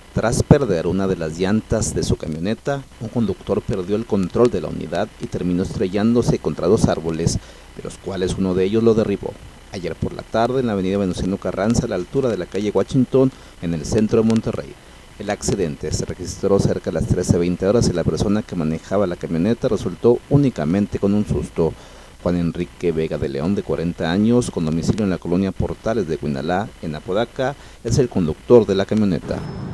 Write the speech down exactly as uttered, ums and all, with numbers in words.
Tras perder una de las llantas de su camioneta, un conductor perdió el control de la unidad y terminó estrellándose contra dos árboles, de los cuales uno de ellos lo derribó. Ayer por la tarde en la avenida Venustiano Carranza, a la altura de la calle Washington, en el centro de Monterrey. El accidente se registró cerca de las trece veinte horas y la persona que manejaba la camioneta resultó únicamente con un susto. Juan Enrique Vega de León, de cuarenta años, con domicilio en la colonia Portales de Huinalá, en Apodaca, es el conductor de la camioneta.